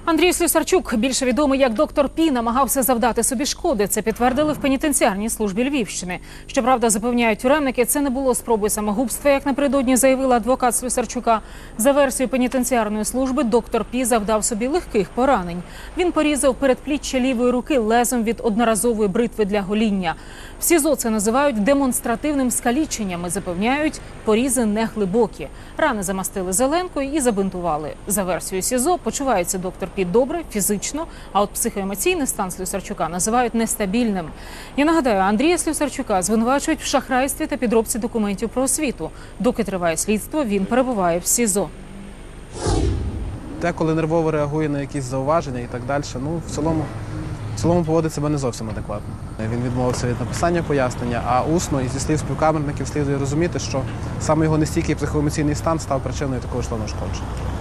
Андрій Слюсарчук, більше відомий як доктор Пі, намагався завдати собі шкоди. Це підтвердили в пенітенціарній службі Львівщини. Щоправда, запевняють тюремники, це не було спробою самогубства, як напередодні заявила адвокат Слюсарчука. За версією пенітенціарної служби, доктор Пі завдав собі легких поранень. Він порізав передпліччя лівої руки лезом від одноразової бритви для гоління. В СІЗО це називають демонстративним скаліченням і запевняють, порізи не глибокі. Рани замастили зеленкою і забинтували. За версією СІЗО, почувається доктор Пі добре, фізично, а от психоемоційний стан Слюсарчука називають нестабільним. Я нагадаю, Андрія Слюсарчука звинувачують в шахрайстві та підробці документів про освіту. Доки триває слідство, він перебуває в СІЗО. Деколи нервово реагує на якісь зауваження і так далі. В цілому поводить себе не зовсім адекватно. Він відмовився від написання пояснення, а усно і зі слів співкамерників слідує розуміти, що саме його нестійкий психоемоційний стан став причиною такого ж ушкодження.